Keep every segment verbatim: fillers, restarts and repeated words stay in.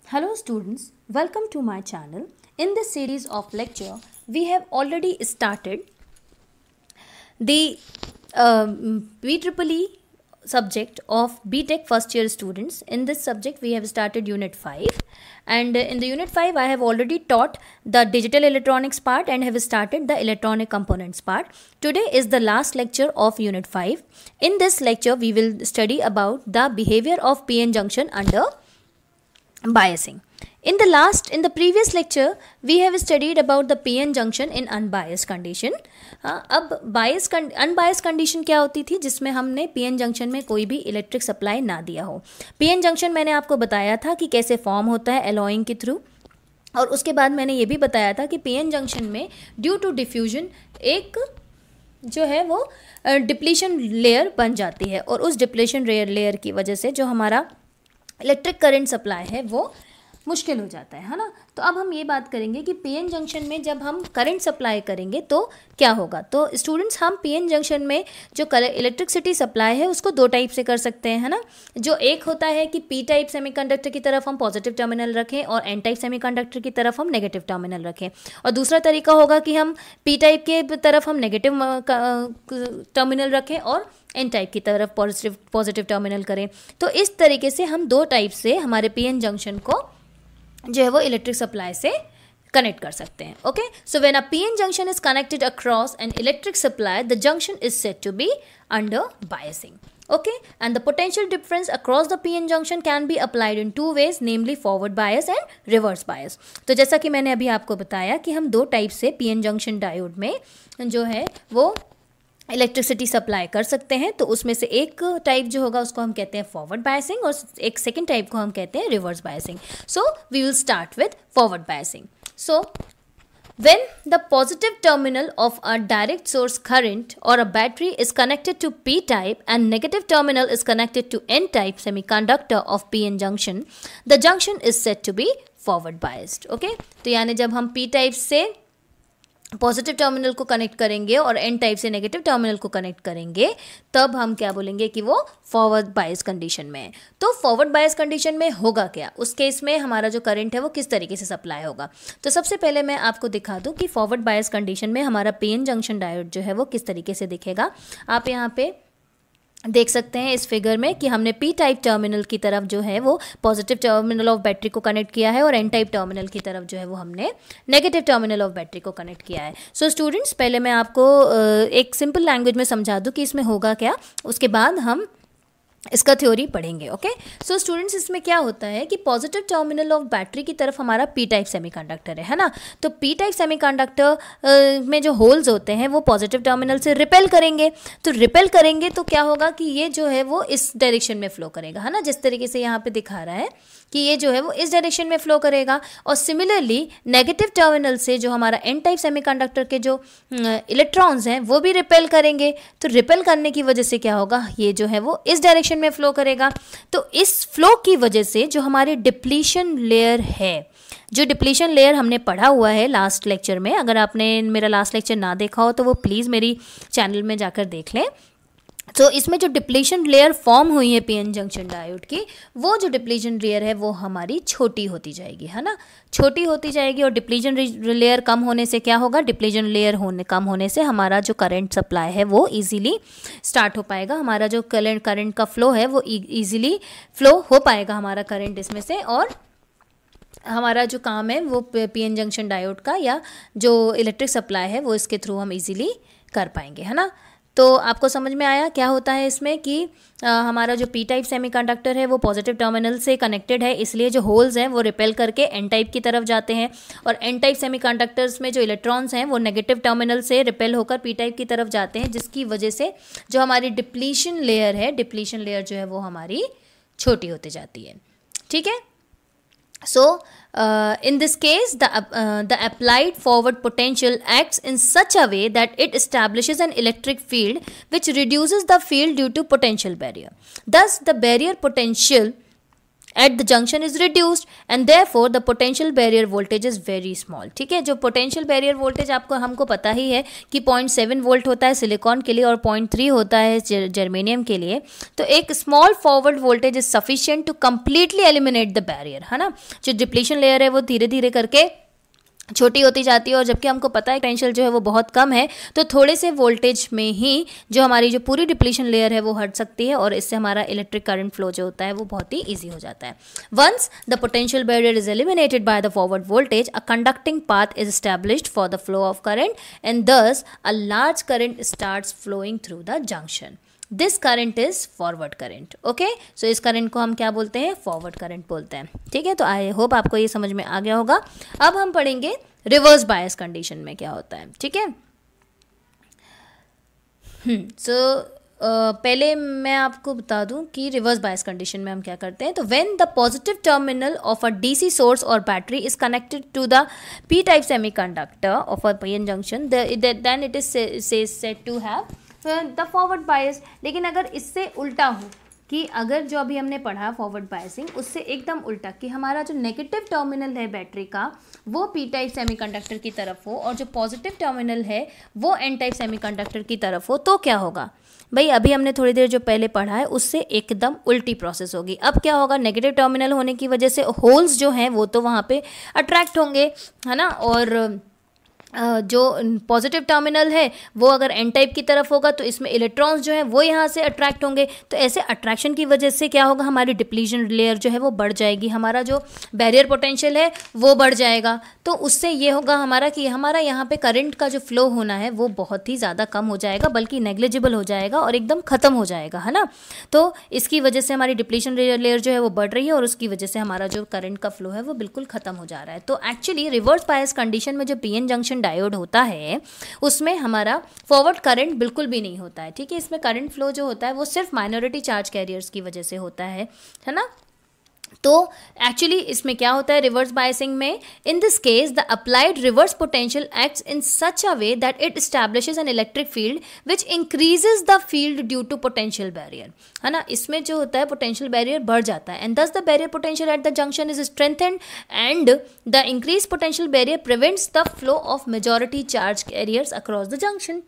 Hello students, welcome to my channel. In this series of lecture, we have already started the um, B E E E subject of B Tech first year students. In this subject, we have started Unit five, and in the Unit five, I have already taught the digital electronics part and have started the electronic components part. Today is the last lecture of Unit five. In this lecture, we will study about the behavior of P N junction under biasing. In the last, in the previous lecture, we have studied about the P N junction in unbiased condition. हाँ, अब bias unbiased condition क्या होती थी, जिसमें हमने P N junction में कोई भी इलेक्ट्रिक सप्लाई ना दिया हो. P N junction मैंने आपको बताया था कि कैसे फॉर्म होता है एलॉइंग के थ्रू, और उसके बाद मैंने ये भी बताया था कि P N junction में ड्यू टू डिफ्यूजन एक जो है वो डिप्लीशन लेयर बन जाती है, और उस डिप्लीशन लेयर की वजह से जो हमारा इलेक्ट्रिक करंट सप्लाई है वो मुश्किल हो जाता है है ना. तो अब हम ये बात करेंगे कि पीएन जंक्शन में जब हम करंट सप्लाई करेंगे तो क्या होगा. तो स्टूडेंट्स, हम पीएन जंक्शन में जो इलेक्ट्रिसिटी सप्लाई है उसको दो टाइप से कर सकते हैं, है ना. जो एक होता है कि पी टाइप सेमीकंडक्टर की तरफ हम पॉजिटिव टर्मिनल रखें और एन टाइप सेमीकंडक्टर की तरफ हम नेगेटिव टर्मिनल रखें, और दूसरा तरीका होगा कि हम पी टाइप के तरफ हम नेगेटिव टर्मिनल रखें और एन टाइप की तरफ पॉजिटिव पॉजिटिव टर्मिनल करें. तो इस तरीके से हम दो टाइप से हमारे पीएन जंक्शन को जो है वो इलेक्ट्रिक सप्लाई से कनेक्ट कर सकते हैं. Okay, so when a PN junction is connected across an electric supply, the junction is said to be under biasing. Okay, and the potential difference across the P N junction can be applied in two ways, namely forward bias and reverse bias. तो जैसा कि मैंने अभी आपको बताया कि हम दो टाइप से P N junction डायोड में जो है वो इलेक्ट्रिसिटी सप्लाई कर सकते हैं. तो उसमें से एक टाइप जो होगा उसको हम कहते हैं फॉरवर्ड बायसिंग, और एक सेकेंड टाइप को हम कहते हैं reverse biasing. So we will start with forward biasing. So when the positive terminal of a direct source current or a battery is connected to P type and negative terminal is connected to N type semiconductor of P N junction, the junction is said to be forward biased. Okay, तो यानी जब हम P type से positive terminal को connect करेंगे और N type से negative terminal को कनेक्ट करेंगे, तब हम क्या बोलेंगे कि वो फॉरवर्ड बायस कंडीशन में है. तो फॉरवर्ड बायस कंडीशन में होगा क्या, उस केस में हमारा जो करंट है वो किस तरीके से सप्लाई होगा. तो सबसे पहले मैं आपको दिखा दूं कि फॉरवर्ड बायस कंडीशन में हमारा पीएन जंक्शन डायोड जो है वो किस तरीके से दिखेगा. आप यहाँ पे देख सकते हैं इस फिगर में कि हमने पी टाइप टर्मिनल की तरफ जो है वो पॉजिटिव टर्मिनल ऑफ बैटरी को कनेक्ट किया है, और एन टाइप टर्मिनल की तरफ जो है वो हमने नेगेटिव टर्मिनल ऑफ बैटरी को कनेक्ट किया है. सो so, स्टूडेंट्स, पहले मैं आपको एक सिंपल लैंग्वेज में समझा दूं कि इसमें होगा क्या, उसके बाद हम इसका थ्योरी पढ़ेंगे. ओके, सो स्टूडेंट्स, इसमें क्या होता है कि पॉजिटिव टर्मिनल ऑफ बैटरी की तरफ हमारा पी टाइप सेमीकंडक्टर है है ना. तो पी टाइप सेमीकंडक्टर में जो होल्स होते हैं वो पॉजिटिव टर्मिनल से रिपेल करेंगे. तो रिपेल करेंगे तो क्या होगा कि ये जो है वो इस डायरेक्शन में फ्लो करेगा, है ना, जिस तरीके से यहाँ पे दिखा रहा है कि ये जो है वो इस डायरेक्शन में फ्लो करेगा. और सिमिलरली नेगेटिव टर्मिनल से जो हमारा एन टाइप सेमीकंडक्टर के जो इलेक्ट्रॉन्स हैं वो भी रिपेल करेंगे. तो रिपेल करने की वजह से क्या होगा, ये जो है वो इस डायरेक्शन में फ्लो करेगा. तो इस फ्लो की वजह से जो हमारी डिप्लीशन लेयर है, जो डिप्लीशन लेयर हमने पढ़ा हुआ है लास्ट लेक्चर में, अगर आपने मेरा लास्ट लेक्चर ना देखा हो तो वो प्लीज़ मेरी चैनल में जाकर देख लें. तो इसमें जो डिप्लीशन लेयर फॉर्म हुई है पीएन जंक्शन डायोड की, वो जो डिप्लीशन लेयर है वो हमारी छोटी होती जाएगी, है ना, छोटी होती जाएगी. और डिप्लीशन लेयर कम होने से क्या होगा, डिप्लीशन लेयर होने कम होने से हमारा जो करंट सप्लाई है वो इजीली स्टार्ट हो पाएगा. हमारा जो करंट करंट का फ्लो है वो इजीली फ्लो हो पाएगा, हमारा करंट इसमें से, और हमारा जो काम है वो पीएन जंक्शन डायोड का या जो इलेक्ट्रिक सप्लाई है वो इसके थ्रू हम इजीली कर पाएंगे, है ना. तो आपको समझ में आया क्या होता है इसमें कि आ, हमारा जो पी टाइप सेमीकंडक्टर है वो पॉजिटिव टर्मिनल से कनेक्टेड है, इसलिए जो होल्स हैं वो रिपेल करके एन टाइप की तरफ जाते हैं, और एन टाइप सेमीकंडक्टर्स में जो इलेक्ट्रॉन्स हैं वो नेगेटिव टर्मिनल से रिपेल होकर पी टाइप की तरफ जाते हैं, जिसकी वजह से जो हमारी डिप्लीशन लेयर है, डिप्लीशन लेयर जो है वो हमारी छोटी होती जाती है. ठीक है. So, uh, in this case, the, uh, the applied forward potential acts in such a way that it establishes an electric field which reduces the field due to potential barrier. Thus, the barrier potential at the junction is reduced and therefore the potential barrier voltage is very small. ठीक है, जो potential barrier voltage आपको हमको पता ही है कि point seven volt होता है सिलिकॉन के लिए और पॉइंट थ्री होता है जर्मेनियम के लिए. तो एक small forward voltage is sufficient to completely eliminate the barrier, है ना. जो डिप्लीशन लेयर है वो धीरे धीरे करके छोटी होती जाती है और जबकि हमको पता है पोटेंशियल जो है वो बहुत कम है, तो थोड़े से वोल्टेज में ही जो हमारी जो पूरी डिप्लीशन लेयर है वो हट सकती है और इससे हमारा इलेक्ट्रिक करंट फ्लो जो होता है वो बहुत ही ईजी हो जाता है. Once the potential barrier is eliminated by the forward voltage, a conducting path is established for the flow of current and thus a large current starts flowing through the junction. This current is forward current. Okay, so इस current को हम क्या बोलते हैं? Forward current बोलते हैं. ठीक है, तो आई होप आपको ये समझ में आ गया होगा. अब हम पढ़ेंगे रिवर्स बायस कंडीशन में क्या होता है. ठीक है, हम्म सो पहले मैं आपको बता दूं कि रिवर्स बायस कंडीशन में हम क्या करते हैं. तो when the positive terminal of a DC source और battery is connected to the P type semiconductor of a PN junction, then it is said to have the forward bias. लेकिन अगर इससे उल्टा हो कि अगर जो अभी हमने पढ़ा फॉरवर्ड बायसिंग उससे एकदम उल्टा कि हमारा जो नेगेटिव टर्मिनल है बैटरी का वो पी टाइप सेमीकंडक्टर की तरफ हो और जो पॉजिटिव टर्मिनल है वो एन टाइप सेमीकंडक्टर की तरफ हो, तो क्या होगा भाई? अभी हमने थोड़ी देर जो पहले पढ़ा है उससे एकदम उल्टी प्रोसेस होगी. अब क्या होगा? नेगेटिव टर्मिनल होने की वजह से होल्स जो हैं वो तो वहाँ पे अट्रैक्ट होंगे, है ना, और जो पॉजिटिव टर्मिनल है वो अगर एन टाइप की तरफ होगा तो इसमें इलेक्ट्रॉन्स जो हैं वो यहाँ से अट्रैक्ट होंगे. तो ऐसे अट्रैक्शन की वजह से क्या होगा? हमारी डिप्लीशन लेयर जो है वो बढ़ जाएगी, हमारा जो बैरियर पोटेंशियल है वो बढ़ जाएगा. तो उससे ये होगा हमारा कि हमारा यहाँ पे करंट का जो फ्लो होना है वो बहुत ही ज़्यादा कम हो जाएगा, बल्कि नेग्लिजिबल हो जाएगा और एकदम ख़त्म हो जाएगा, है ना. तो इसकी वजह से हमारी डिप्लीशन लेयर जो है वो बढ़ रही है और उसकी वजह से हमारा जो करंट का फ्लो है वो बिल्कुल ख़त्म हो जा रहा है. तो एक्चुअली रिवर्स बायस कंडीशन में जो पीएन जंक्शन डायोड होता है उसमें हमारा फॉरवर्ड करंट बिल्कुल भी नहीं होता है. ठीक है, इसमें करंट फ्लो जो होता है वो सिर्फ माइनॉरिटी चार्ज कैरियर्स की वजह से होता है, है ना. तो एक्चुअली इसमें क्या होता है रिवर्स बायसिंग में? In this case the applied reverse potential acts in such a way that it establishes an electric field which increases the field due to potential barrier, है ना. इसमें जो होता है पोटेंशियल बैरियर बढ़ जाता है and thus the barrier potential at the junction is strengthened and the increase potential barrier prevents the flow of majority charge carriers across the junction.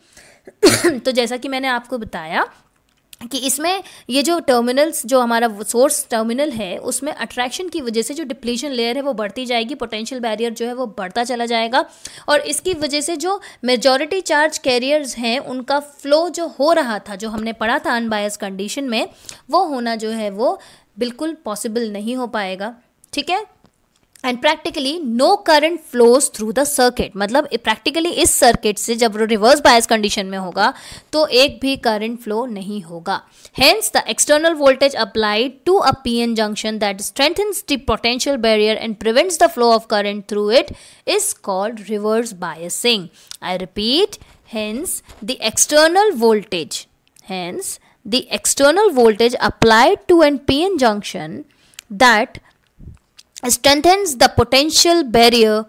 तो जैसा कि मैंने आपको बताया कि इसमें ये जो टर्मिनल्स जो हमारा सोर्स टर्मिनल है उसमें अट्रैक्शन की वजह से जो डिप्लीशन लेयर है वो बढ़ती जाएगी, पोटेंशियल बैरियर जो है वो बढ़ता चला जाएगा और इसकी वजह से जो मेजॉरिटी चार्ज कैरियर्स हैं उनका फ्लो जो हो रहा था, जो हमने पढ़ा था अनबायस कंडीशन में, वो होना जो है वो बिल्कुल पॉसिबल नहीं हो पाएगा. ठीक है, and practically no current flows through the circuit. मतलब प्रैक्टिकली इस सर्किट से जब रिवर्स बायस कंडीशन में होगा तो एक भी करंट फ्लो नहीं होगा. Hence the external voltage applied to a PN junction that strengthens the potential barrier and prevents the flow of current through it is called reverse biasing. I repeat, hence the external voltage hence the external voltage applied to an PN junction that strengthens the potential barrier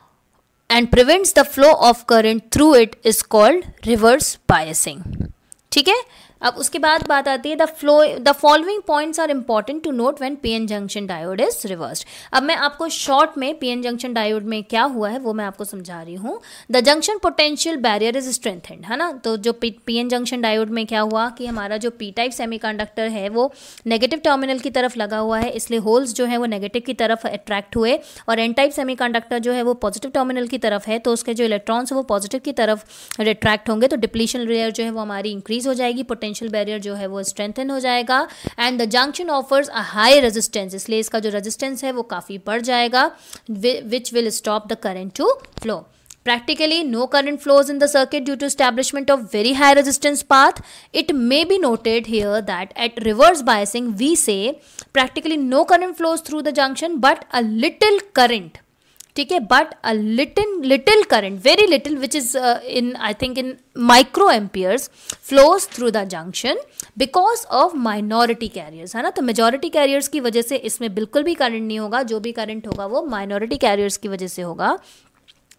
and prevents the flow of current through it is called reverse biasing. ठीक है, अब उसके बाद बात आती है the flow the following points are important to note when PN junction diode is reversed. अब मैं आपको शॉर्ट में पीएन जंक्शन डायोड में क्या हुआ है वो मैं आपको समझा रही हूँ. The junction potential barrier is strengthened, है ना. तो जो पीएन जंक्शन डायोड में क्या हुआ कि हमारा जो पी टाइप सेमीकंडक्टर है वो नेगेटिव टर्मिनल की तरफ लगा हुआ है, इसलिए होल्स जो है वो नेगेटिव की तरफ अट्रैक्ट हुए और एन टाइप सेमीकंडक्टर जो है वो पॉजिटिव टर्मिनल की तरफ है तो उसके जो इलेक्ट्रॉन्स है वो पॉजिटिव की तरफ अट्रैक्ट होंगे. तो डिप्लीशन लेयर जो है वो हमारी इंक्रीज हो जाएगी, पोटेंशियल बैरियर जो है वो स्ट्रेंथन हो जाएगा and the junction offers a high resistance. इसलिए इसका जो रेजिस्टेंस है वो काफ़ी बढ़ जाएगा which will stop the current to flow. Practically, no current flows in the circuit due to establishment of very high resistance path. It may be noted here that at reverse biasing, we say practically no current flows through the junction, but a little current. ठीक है, but a little little current, very little, which is uh, in I think in microamperes, flows through the junction because of minority carriers, है ना. तो majority carriers की वजह से इसमें बिल्कुल भी करंट नहीं होगा, जो भी करंट होगा वो minority carriers की वजह से होगा.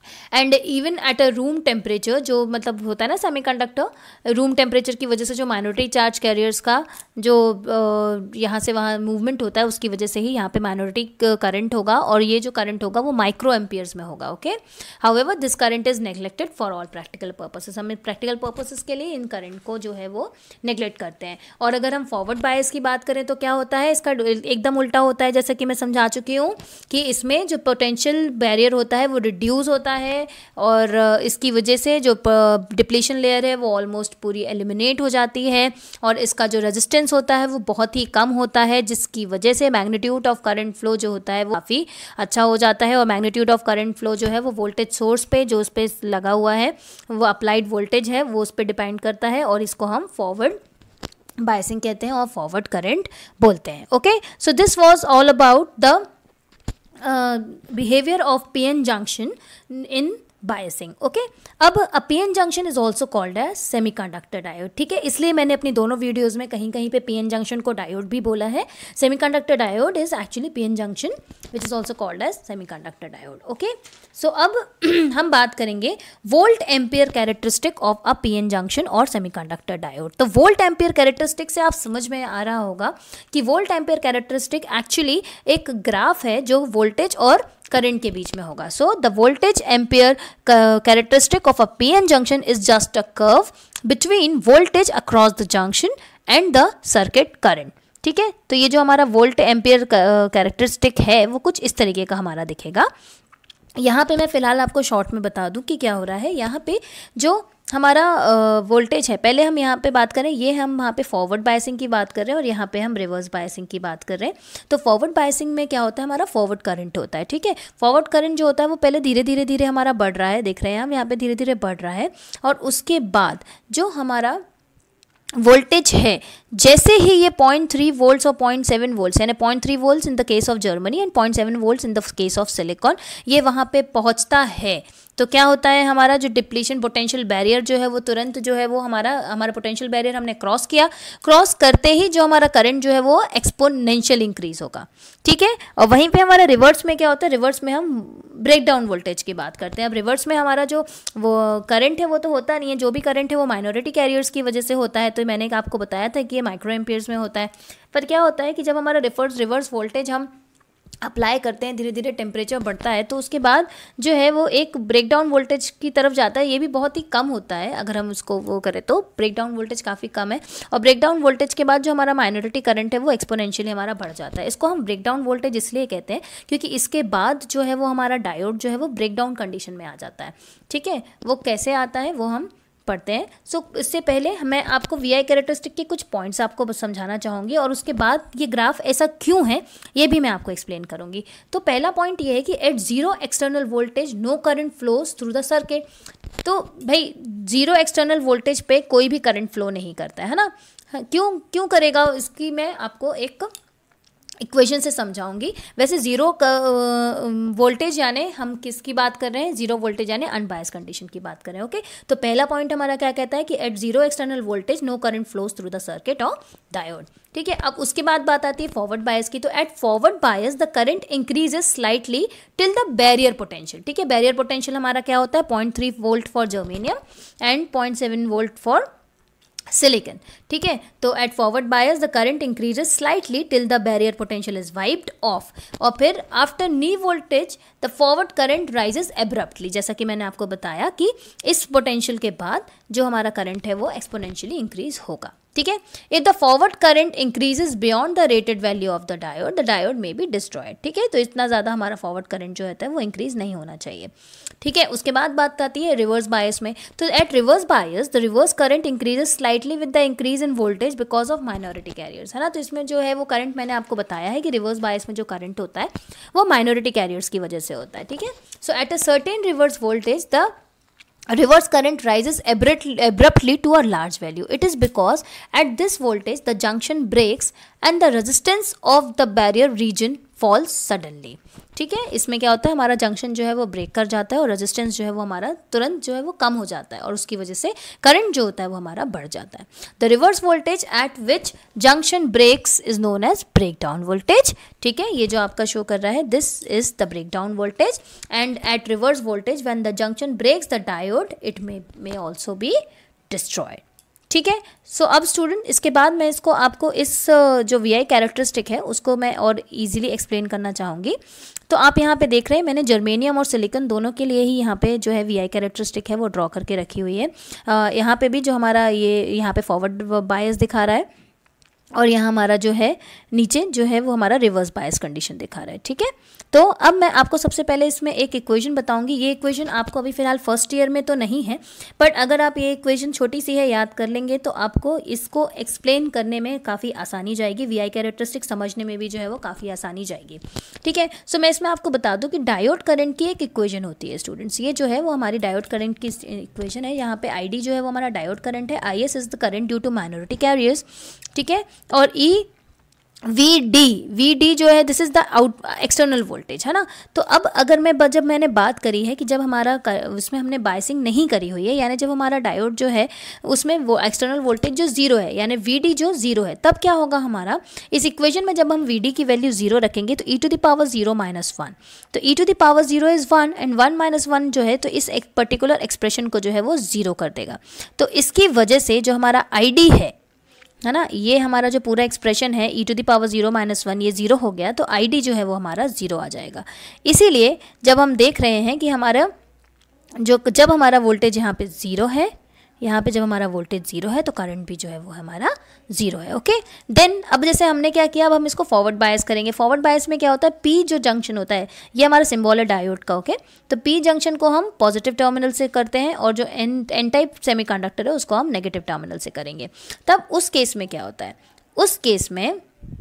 And even at a room temperature, जो मतलब होता है ना सेमीकंडक्टर, रूम टेम्परेचर की वजह से जो माइनॉरिटी चार्ज कैरियर्स का जो uh, यहाँ से वहाँ मूवमेंट होता है उसकी वजह से ही यहाँ पे माइनॉरिटी करंट होगा, और ये जो करंट होगा वो माइक्रो एम्पियर्स में होगा. Okay, however this current is neglected for all practical purposes. हम प्रैक्टिकल पर्पसेस के लिए इन करंट को जो है वो नेग्लेक्ट करते हैं. और अगर हम फॉरवर्ड बायस की बात करें तो क्या होता है, इसका एकदम उल्टा होता है. जैसा कि मैं समझा चुकी हूँ कि इसमें जो पोटेंशियल बैरियर होता है वो रिड्यूस होता है, और इसकी वजह से जो डिप्लीशन लेयर है वो ऑलमोस्ट पूरी एलिमिनेट हो जाती है, और इसका जो रेजिस्टेंस होता है वो बहुत ही कम होता है, जिसकी वजह से मैग्नीट्यूड ऑफ करंट फ्लो जो होता है वो काफ़ी अच्छा हो जाता है. और मैग्नीट्यूड ऑफ करंट फ्लो जो है वो वोल्टेज सोर्स पे जो उस पर लगा हुआ है वो अप्लाइड वोल्टेज है वो उस पर डिपेंड करता है, और इसको हम फॉरवर्ड बायसिंग कहते हैं और फॉरवर्ड करंट बोलते हैं. Okay, so this was all about the behaviour of PN junction in biasing. Okay, अब a PN junction is also called as semiconductor diode. ठीक है, इसलिए मैंने अपनी दोनों वीडियोस में कहीं कहीं पे पीएन जंक्शन को डायोड भी बोला है. Semiconductor diode is actually PN junction which is also called as semiconductor diode. Okay, so अब हम बात करेंगे volt ampere characteristic of a PN junction और सेमीकंडक्टर डायोड. तो वोल्ट एम्पियर कैरेक्टरिस्टिक से आप समझ में आ रहा होगा कि वोल्ट एम्पियर कैरेक्टरिस्टिक एक्चुअली एक ग्राफ है जो वोल्टेज और करंट के बीच में होगा. So the voltage ampere characteristic of a PN junction is just a curve between voltage across the junction and the circuit current. ठीक है, तो ये जो हमारा वोल्ट एम्पियर कैरेक्टरिस्टिक है वो कुछ इस तरीके का हमारा दिखेगा. यहाँ पे मैं फिलहाल आपको शॉर्ट में बता दूं कि क्या हो रहा है. यहाँ पे जो हमारा वोल्टेज है, पहले हम यहाँ पे बात करें, ये हम यहाँ पे फॉरवर्ड बायसिंग की बात कर रहे हैं और यहाँ पे हम रिवर्स बायसिंग की बात कर रहे हैं. तो फॉरवर्ड बायसिंग में क्या होता है, हमारा फॉरवर्ड करंट होता है. ठीक है, फॉरवर्ड करंट जो होता है वो पहले धीरे धीरे धीरे हमारा बढ़ रहा है, देख रहे हैं हम यहाँ पे धीरे धीरे बढ़ रहा है, और उसके बाद जो हमारा वोल्टेज है, जैसे ही ये पॉइंट थ्री वोल्ट्स और पॉइंट सेवन वोल्ट्स यानी point three volts in the case of Germany and point seven volts in the case of silicon, ये वहाँ पे पहुँचता है, तो क्या होता है, हमारा जो डिप्लीशन पोटेंशियल बैरियर जो है वो तुरंत जो है वो हमारा हमारा पोटेंशियल बैरियर हमने क्रॉस किया. क्रॉस करते ही जो हमारा करंट जो है वो एक्सपोनेंशियल इंक्रीज होगा. ठीक है, और वहीं पे हमारा रिवर्स में क्या होता है, रिवर्स में हम ब्रेक डाउन वोल्टेज की बात करते हैं. अब रिवर्स में हमारा जो वो करंट है वो तो होता नहीं है, जो भी करंट है वो माइनॉरिटी कैरियर्स की वजह से होता है. तो मैंने आपको बताया था कि ये माइक्रो एम्पियर्स में होता है. पर क्या होता है कि जब हमारा रिवर्स रिवर्स वोल्टेज हम अप्लाई करते हैं, धीरे धीरे टेम्परेचर बढ़ता है, तो उसके बाद जो है वो एक ब्रेकडाउन वोल्टेज की तरफ जाता है. ये भी बहुत ही कम होता है, अगर हम उसको वो करें तो ब्रेकडाउन वोल्टेज काफ़ी कम है, और ब्रेकडाउन वोल्टेज के बाद जो हमारा माइनॉरिटी करंट है वो एक्सपोनेंशियली हमारा बढ़ जाता है. इसको हम ब्रेकडाउन वोल्टेज इसलिए कहते हैं क्योंकि इसके बाद जो है वो हमारा डायोड जो है वो ब्रेकडाउन कंडीशन में आ जाता है. ठीक है, वो कैसे आता है वो हम पढ़ते हैं. सो so, इससे पहले मैं आपको वी आई कैरेक्टरिस्टिक के कुछ पॉइंट्स आपको समझाना चाहूँगी, और उसके बाद ये ग्राफ ऐसा क्यों है ये भी मैं आपको एक्सप्लेन करूँगी. तो पहला पॉइंट ये है कि at zero external voltage no current flows through the circuit. तो भाई जीरो एक्सटर्नल वोल्टेज पे कोई भी करंट फ्लो नहीं करता है ना. क्यों क्यों करेगा, इसकी मैं आपको एक इक्वेशन से समझाऊंगी. वैसे जीरो वोल्टेज यानी हम किसकी बात कर रहे हैं, जीरो वोल्टेज यानी अनबायस कंडीशन की बात कर रहे हैं. ओके, तो पहला पॉइंट हमारा क्या कहता है कि at zero external voltage no current flows through the circuit और डायोड. ठीक है, अब उसके बाद बात आती है फॉरवर्ड बायस की. तो at forward bias the current increases slightly till the barrier potential. ठीक है, बैरियर पोटेंशियल हमारा क्या होता है, point three volt for germanium and point seven volt for silicon. ठीक है, तो at forward bias the current increases slightly till the barrier potential is wiped off, और फिर after knee voltage the forward current rises abruptly. जैसा कि मैंने आपको बताया कि इस पोटेंशियल के बाद जो हमारा करंट है वो एक्सपोनेंशियली इंक्रीज होगा. ठीक है, if the forward current increases beyond the rated value of the diode the diode may be destroyed. ठीक है, तो इतना ज़्यादा हमारा फॉरवर्ड करंट जो होता है वो इंक्रीज नहीं होना चाहिए. ठीक है, उसके बाद बात आती है रिवर्स बायस में. तो at reverse bias the reverse current increases slightly with the increase in voltage because of minority carriers, है ना. तो इसमें जो है वो करंट मैंने आपको बताया है कि रिवर्स बायस में जो करंट होता है वो माइनॉरिटी कैरियर्स की वजह से होता है. ठीक है, so at a certain reverse voltage the reverse current rises abruptly, abruptly to a large value. It is because at this voltage the junction breaks and the resistance of the barrier region falls suddenly. ठीक है, इसमें क्या होता है, हमारा junction जो है वो ब्रेक कर जाता है और रेजिस्टेंस जो है वो हमारा तुरंत जो है वो कम हो जाता है और उसकी वजह से करंट जो होता है वो हमारा बढ़ जाता है। The reverse voltage at which junction breaks is known as breakdown voltage. ठीक है, ये जो आपका शो कर रहा है, this is the breakdown voltage and at reverse voltage when the junction breaks the diode it may may also be destroyed. ठीक है, सो अब स्टूडेंट इसके बाद मैं इसको आपको इस जो वी आई कैरेक्टरिस्टिक है उसको मैं और इजीली एक्सप्लेन करना चाहूँगी। तो आप यहाँ पे देख रहे हैं मैंने जर्मेनियम और सिलिकॉन दोनों के लिए ही यहाँ पे जो है वी आई कैरेक्टरिस्टिक है वो ड्रॉ करके रखी हुई है। यहाँ पे भी जो हमारा ये यहाँ पे फॉरवर्ड बायस दिखा रहा है और यहाँ हमारा जो है नीचे जो है वो हमारा रिवर्स बायस कंडीशन दिखा रहा है। ठीक है, तो अब मैं आपको सबसे पहले इसमें एक इक्वेशन बताऊंगी। ये इक्वेशन आपको अभी फ़िलहाल फर्स्ट ईयर में तो नहीं है, बट अगर आप ये इक्वेशन छोटी सी है याद कर लेंगे तो आपको इसको एक्सप्लेन करने में काफ़ी आसानी जाएगी, वी आई कैरेक्टरिस्टिक समझने में भी जो है वो काफ़ी आसानी जाएगी। ठीक है, सो मैं इसमें आपको बता दूँ कि डायोड करंट की एक इक्वेशन होती है स्टूडेंट्स। ये जो है वो हमारी डायोड करंट की इक्वेशन है। यहाँ पे आई डी जो है वो हमारा डायोड करंट है, I S is the current due to minority carriers. ठीक है, और e V D V D जो है this is the out external voltage है ना। तो अब अगर मैं जब मैंने बात करी है कि जब हमारा उसमें हमने बायसिंग नहीं करी हुई है, यानी जब हमारा डायोड जो है उसमें वो एक्सटर्नल वोल्टेज जो जीरो है यानी वी डी जो जीरो है, तब क्या होगा हमारा इस इक्वेशन में जब हम वी डी की वैल्यू जीरो रखेंगे तो e to the power zero minus one, तो e to the power zero is one and one minus one जो है तो इस एक पर्टिकुलर एक्सप्रेशन को जो है वो जीरो कर देगा। तो इसकी वजह से जो हमारा आई डी है है ना, ये हमारा जो पूरा एक्सप्रेशन है e to the power zero minus one ये जीरो हो गया, तो आई डी जो है वो हमारा जीरो आ जाएगा। इसीलिए जब हम देख रहे हैं कि हमारा जो जब हमारा वोल्टेज यहाँ पे ज़ीरो है, यहाँ पे जब हमारा वोल्टेज जीरो है तो करंट भी जो है वो हमारा जीरो है। ओके, देन अब जैसे हमने क्या किया, अब हम इसको फॉरवर्ड बायस करेंगे। फॉरवर्ड बायस में क्या होता है, पी जो जंक्शन होता है ये हमारा सिंबल है डायोड का। ओके, तो पी जंक्शन को हम पॉजिटिव टर्मिनल से करते हैं और जो एन एन टाइप सेमीकंडक्टर है उसको हम नेगेटिव टर्मिनल से करेंगे। तब उस केस में क्या होता है, उस केस में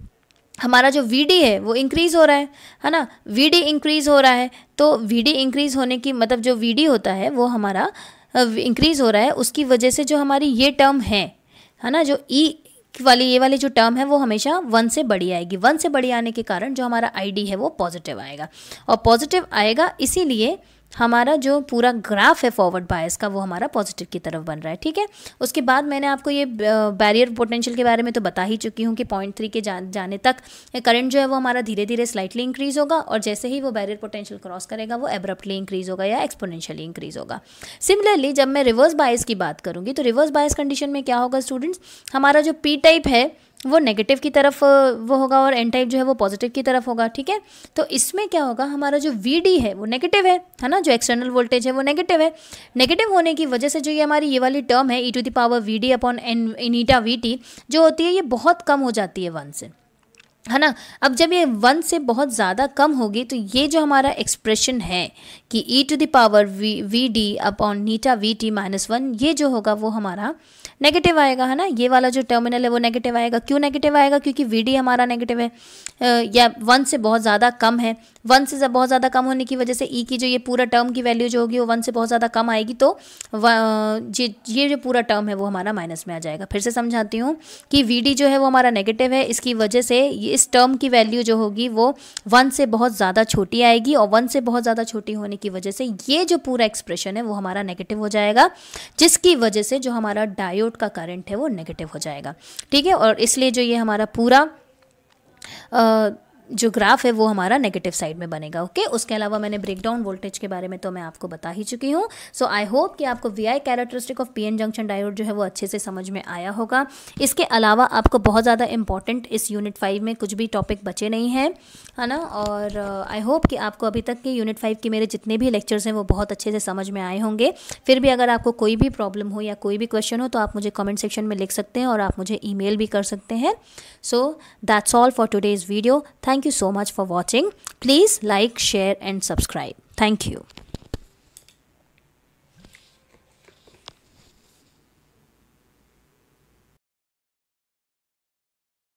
हमारा जो वी डी है वो इंक्रीज़ हो रहा है है ना, वी डी इंक्रीज़ हो रहा है। तो वी डी इंक्रीज़ होने की मतलब जो वी डी होता है वो हमारा इंक्रीज़ हो रहा है, उसकी वजह से जो हमारी ये टर्म है है ना, जो ई वाली ये वाली जो टर्म है वो हमेशा वन से बड़ी आएगी। वन से बड़ी आने के कारण जो हमारा आई डी है वो पॉजिटिव आएगा और पॉजिटिव आएगा, इसीलिए हमारा जो पूरा ग्राफ है फॉरवर्ड बायस का वो हमारा पॉजिटिव की तरफ बन रहा है। ठीक है, उसके बाद मैंने आपको ये बैरियर पोटेंशियल के बारे में तो बता ही चुकी हूँ कि पॉइंट थ्री के जा, जाने तक करंट जो है वो हमारा धीरे धीरे स्लाइटली इंक्रीज़ होगा और जैसे ही वो बैरियर पोटेंशियल क्रॉस करेगा वो एब्रप्टली इंक्रीज़ होगा या एक्सपोनेंशियली इंक्रीज़ होगा। सिमिलरली जब मैं रिवर्स बायस की बात करूँगी तो रिवर्स बायस कंडीशन में क्या होगा स्टूडेंट्स, हमारा जो पी टाइप है वो नेगेटिव की तरफ वो होगा और एन टाइप जो है वो पॉजिटिव की तरफ होगा। ठीक है, तो इसमें क्या होगा, हमारा जो वी डी है वो नेगेटिव है है ना, जो एक्सटर्नल वोल्टेज है वो नेगेटिव है। नेगेटिव होने की वजह से जो ये हमारी ये वाली टर्म है e to the power V D upon an eta V T जो होती है ये बहुत कम हो जाती है वन से, है ना। अब जब ये वन से बहुत ज़्यादा कम होगी तो ये जो हमारा एक्सप्रेशन है कि e to the power V V D upon eta V T minus one ये जो होगा वो हमारा नेगेटिव आएगा, है ना। ये वाला जो टर्मिनल है वो नेगेटिव आएगा। क्यों नेगेटिव आएगा, क्योंकि वी डी हमारा नेगेटिव है या वन से बहुत ज़्यादा कम है। वन से बहुत ज़्यादा कम होने की वजह से ई की जो ये पूरा टर्म की वैल्यू जो होगी वो वन से बहुत ज़्यादा कम आएगी, तो ये ये जो पूरा टर्म है वो हमारा माइनस में आ जाएगा। फिर से समझाती हूँ कि वी डी जो है वो हमारा नेगेटिव है, इसकी वजह से इस टर्म की वैल्यू जो होगी वो वन से बहुत ज़्यादा छोटी आएगी और वन से बहुत ज़्यादा छोटी होने की वजह से ये जो पूरा एक्सप्रेशन है वो हमारा नेगेटिव हो जाएगा, जिसकी वजह से जो हमारा डायोड का करंट है वो नेगेटिव हो जाएगा। ठीक है, और इसलिए जो ये हमारा पूरा आ, जो ग्राफ है वो हमारा नेगेटिव साइड में बनेगा। ओके, उसके अलावा मैंने ब्रेकडाउन वोल्टेज के बारे में तो मैं आपको बता ही चुकी हूँ। सो आई होप कि आपको V I characteristic of P N junction diode जो है वो अच्छे से समझ में आया होगा। इसके अलावा आपको बहुत ज़्यादा इंपॉर्टेंट इस यूनिट फाइव में कुछ भी टॉपिक बचे नहीं हैं, है ना। और आई uh, होप कि आपको अभी तक के यूनिट फाइव के मेरे जितने भी लेक्चर्स हैं वो बहुत अच्छे से समझ में आए होंगे। फिर भी अगर आपको कोई भी प्रॉब्लम हो या कोई भी क्वेश्चन हो तो आप मुझे कमेंट सेक्शन में लिख सकते हैं और आप मुझे ईमेल भी कर सकते हैं। So that's all for today's video. Thank you so much for watching. Please like, share and subscribe. Thank you.